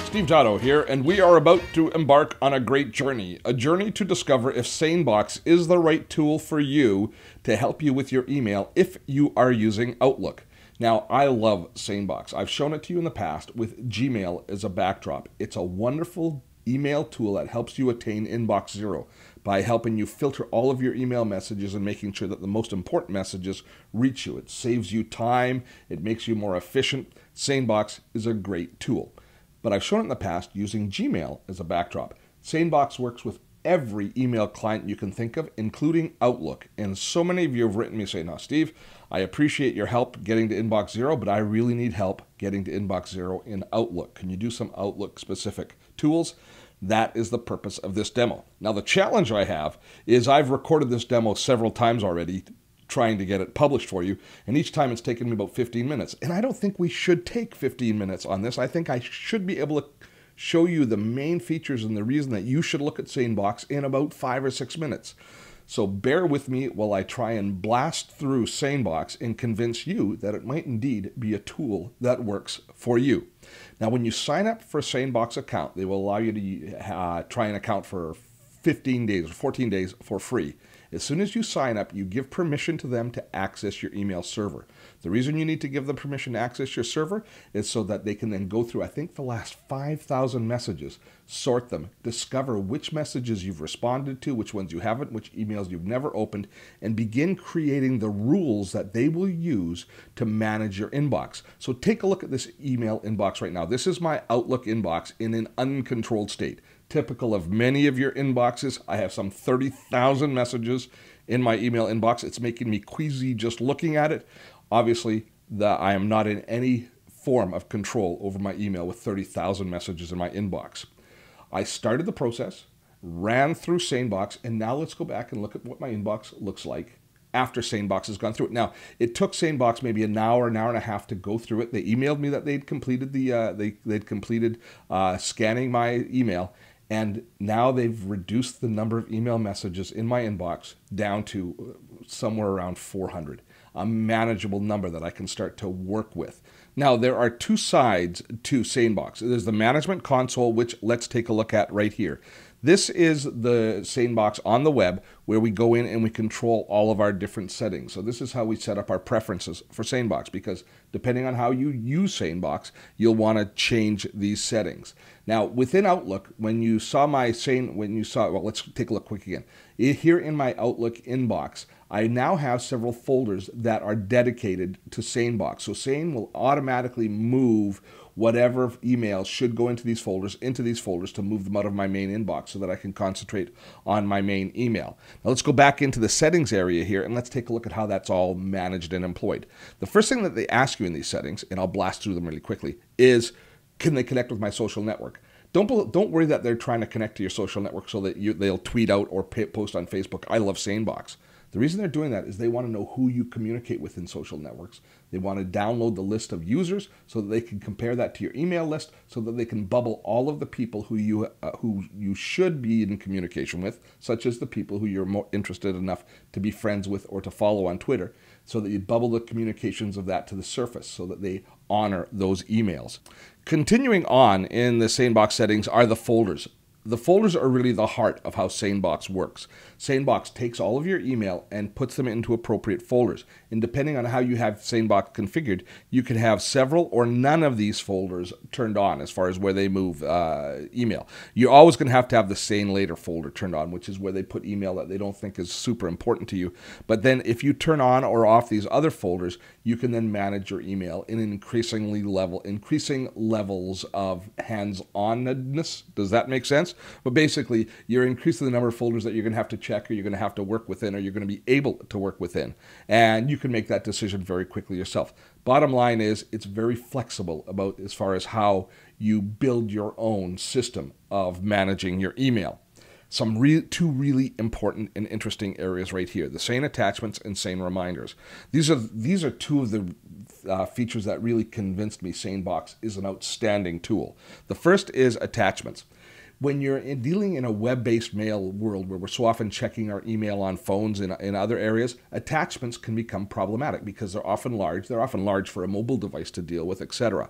Steve Dotto here, and we are about to embark on a great journey. A journey to discover if Sanebox is the right tool for you to help you with your email if you are using Outlook. Now, I love Sanebox. I've shown it to you in the past with Gmail as a backdrop. It's a wonderful email tool that helps you attain inbox zero by helping you filter all of your email messages and making sure that the most important messages reach you. It saves you time. It makes you more efficient. Sanebox is a great tool. But I've shown it in the past using Gmail as a backdrop. Sanebox works with every email client you can think of, including Outlook. And so many of you have written me saying, "Now, Steve, I appreciate your help getting to inbox zero, but I really need help getting to inbox zero in Outlook. Can you do some Outlook specific tools?" That is the purpose of this demo. Now, the challenge I have is I've recorded this demo several times already, trying to get it published for you, and each time it's taken me about 15 minutes. And I don't think we should take 15 minutes on this. I think I should be able to show you the main features and the reason that you should look at Sanebox in about 5 or 6 minutes. So bear with me while I try and blast through Sanebox and convince you that it might indeed be a tool that works for you. Now, when you sign up for a Sanebox account, they will allow you to try an account for 15 days or 14 days for free. As soon as you sign up, you give permission to them to access your email server. The reason you need to give them permission to access your server is so that they can then go through, I think, the last 5,000 messages, sort them, discover which messages you've responded to, which ones you haven't, which emails you've never opened, and begin creating the rules that they will use to manage your inbox. So take a look at this email inbox right now. This is my Outlook inbox in an uncontrolled state. Typical of many of your inboxes, I have some 30,000 messages in my email inbox. It's making me queasy just looking at it. Obviously, I am not in any form of control over my email with 30,000 messages in my inbox. I started the process, ran through Sanebox, and now let's go back and look at what my inbox looks like after Sanebox has gone through it. Now, it took Sanebox maybe an hour and a half to go through it. They emailed me that they'd completed scanning my email. And now they've reduced the number of email messages in my inbox down to somewhere around 400, a manageable number that I can start to work with. Now, there are two sides to Sanebox. There's the management console, which let's take a look at right here. This is the Sanebox on the web where we go in and we control all of our different settings. So this is how we set up our preferences for Sanebox, because depending on how you use Sanebox, you'll want to change these settings. Now, within Outlook, when you saw let's take a look quick again. Here in my Outlook inbox, I now have several folders that are dedicated to Sanebox. So Sane will automatically move whatever emails should go into these folders to move them out of my main inbox so that I can concentrate on my main email. Now let's go back into the settings area here and let's take a look at how that's all managed and employed. The first thing that they ask you in these settings, and I'll blast through them really quickly, is can they connect with my social network? Don't worry that they're trying to connect to your social network so that they'll tweet out or post on Facebook, "I love Sanebox." The reason they're doing that is they want to know who you communicate with in social networks. They want to download the list of users so that they can compare that to your email list so that they can bubble all of the people who you should be in communication with, such as the people who you're more interested enough to be friends with or to follow on Twitter, so that you bubble the communications of that to the surface so that they honor those emails. Continuing on in the Sanebox settings are the folders. The folders are really the heart of how Sanebox works. Sanebox takes all of your email and puts them into appropriate folders. And depending on how you have Sanebox configured, you can have several or none of these folders turned on as far as where they move email. You're always going to have the Sane Later folder turned on, which is where they put email that they don't think is super important to you. But then if you turn on or off these other folders, you can then manage your email in increasing levels of hands-onness. Does that make sense? But basically, you're increasing the number of folders that you're going to have to check, or you're going to have to work within, or you're going to be able to work within. And you can make that decision very quickly yourself. Bottom line is, it's very flexible about as far as how you build your own system of managing your email. Two really important and interesting areas right here: the Sane attachments and Sane reminders. These are two of the features that really convinced me Sanebox is an outstanding tool. The first is attachments. When you're dealing in a web-based mail world where we're so often checking our email on phones and in other areas, attachments can become problematic because they're often large. They're often large for a mobile device to deal with, etc.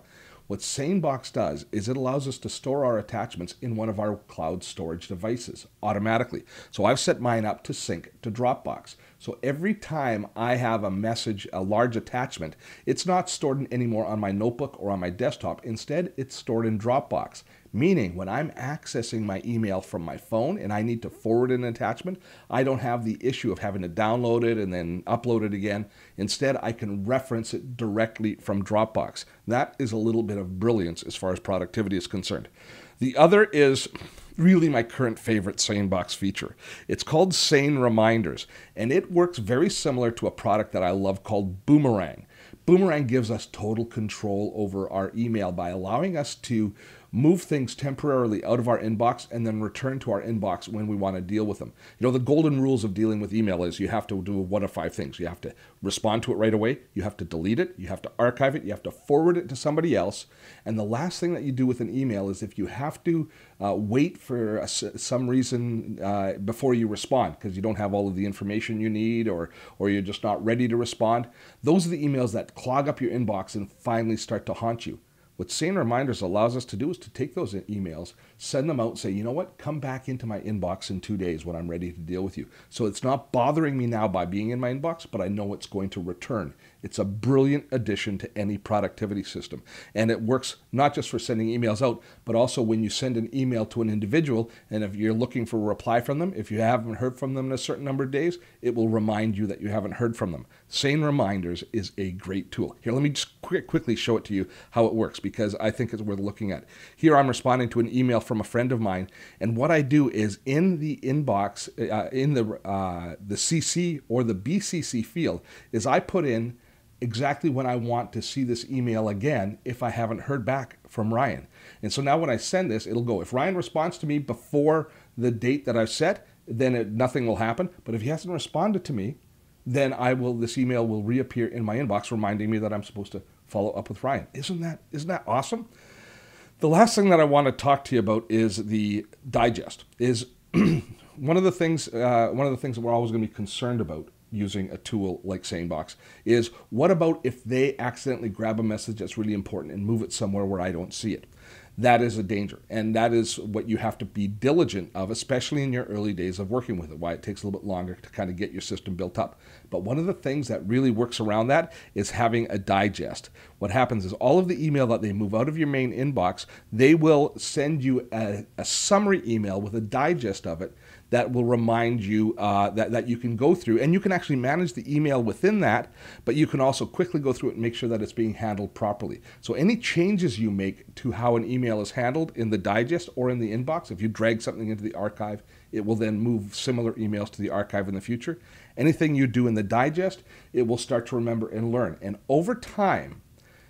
What Sanebox does is it allows us to store our attachments in one of our cloud storage devices automatically. So I've set mine up to sync to Dropbox. So every time I have a message, a large attachment, it's not stored anymore on my notebook or on my desktop. Instead, it's stored in Dropbox. Meaning when I'm accessing my email from my phone and I need to forward an attachment, I don't have the issue of having to download it and then upload it again. Instead, I can reference it directly from Dropbox. That is a little bit of brilliance as far as productivity is concerned. The other is really my current favorite Sanebox feature. It's called Sane Reminders, and it works very similar to a product that I love called Boomerang. Boomerang gives us total control over our email by allowing us to move things temporarily out of our inbox and then return to our inbox when we want to deal with them. You know, the golden rules of dealing with email is you have to do one of 5 things. You have to respond to it right away, you have to delete it, you have to archive it, you have to forward it to somebody else, and the last thing that you do with an email is if you have to wait for some reason before you respond because you don't have all of the information you need or you're just not ready to respond, those are the emails that clog up your inbox and finally start to haunt you. What Sane Reminders allows us to do is to take those emails, send them out, and say, you know what, come back into my inbox in 2 days when I'm ready to deal with you. So it's not bothering me now by being in my inbox, but I know it's going to return. It's a brilliant addition to any productivity system. And it works not just for sending emails out, but also when you send an email to an individual, and if you're looking for a reply from them, if you haven't heard from them in a certain number of days, it will remind you that you haven't heard from them. Sane Reminders is a great tool. Here, let me just quickly show it to you how it works, because I think it's worth looking at. Here I'm responding to an email from a friend of mine, and what I do is in the inbox, in the CC or the BCC field, is I put in exactly when I want to see this email again if I haven't heard back from Ryan. And so now when I send this, it'll go. If Ryan responds to me before the date that I've set, then nothing will happen. But if he hasn't responded to me, then this email will reappear in my inbox reminding me that I'm supposed to follow up with Ryan. Isn't that awesome? The last thing that I want to talk to you about is the digest. Is one of the things that we're always going to be concerned about using a tool like Sanebox is, what about if they accidentally grab a message that's really important and move it somewhere where I don't see it? That is a danger, and that is what you have to be diligent of, especially in your early days of working with it, why it takes a little bit longer to kind of get your system built up. But one of the things that really works around that is having a digest. What happens is all of the email that they move out of your main inbox, they will send you a summary email with a digest of it that will remind you that you can go through, and you can actually manage the email within that, but you can also quickly go through it and make sure that it's being handled properly. So any changes you make to how an email is handled in the digest or in the inbox, if you drag something into the archive, it will then move similar emails to the archive in the future. Anything you do in the digest, it will start to remember and learn. And over time,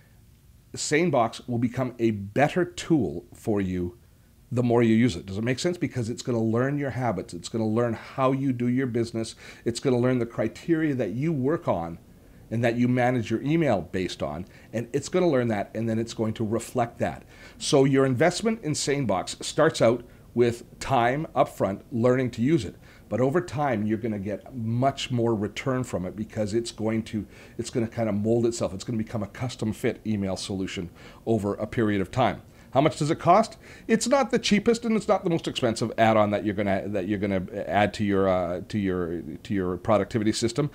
Sanebox will become a better tool for you the more you use it. Does it make sense? Because it's going to learn your habits. It's going to learn how you do your business. It's going to learn the criteria that you work on and that you manage your email based on. And it's going to learn that, and then it's going to reflect that. So your investment in Sanebox starts out with time upfront, learning to use it. But over time, you're going to get much more return from it, because it's going to kind of mold itself. It's going to become a custom fit email solution over a period of time. How much does it cost? It's not the cheapest, and it's not the most expensive add-on that you're gonna add to your productivity system.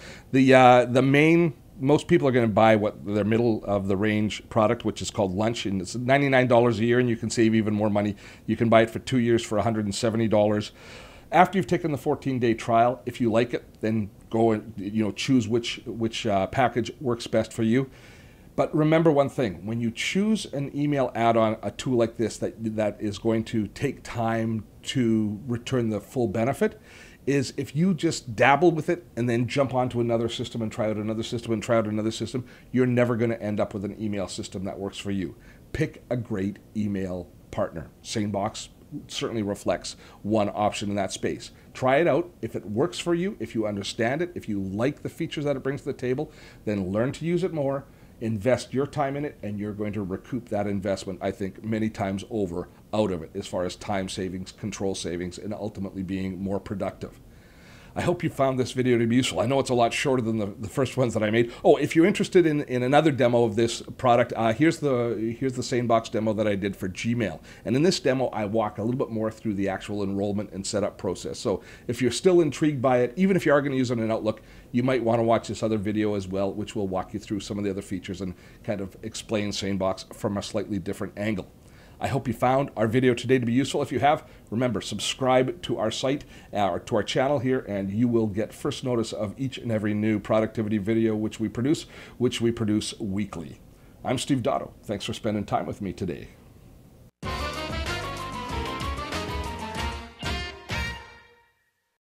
Most people are going to buy their middle of the range product, which is called Lunch, and it's $99 a year, and you can save even more money. You can buy it for 2 years for $170. After you've taken the 14-day trial, if you like it, then go and choose which package works best for you. But remember one thing: when you choose an email add-on, a tool like this that is going to take time to return the full benefit, is if you just dabble with it and then jump onto another system and try out another system and try out another system, you're never going to end up with an email system that works for you. Pick a great email partner. Sanebox certainly reflects one option in that space. Try it out. If it works for you, if you understand it, if you like the features that it brings to the table, then learn to use it more. Invest your time in it, and you're going to recoup that investment, I think, many times over out of it, as far as time savings, control savings, and ultimately being more productive. I hope you found this video to be useful. I know it's a lot shorter than the first ones that I made. Oh, if you're interested in another demo of this product, here's the Sanebox demo that I did for Gmail. And in this demo, I walk a little bit more through the actual enrollment and setup process. So if you're still intrigued by it, even if you are going to use it in Outlook, you might want to watch this other video as well, which will walk you through some of the other features and kind of explain Sanebox from a slightly different angle. I hope you found our video today to be useful. If you have, remember, subscribe to our site or to our channel here, and you will get first notice of each and every new productivity video which we produce weekly. I'm Steve Dotto. Thanks for spending time with me today.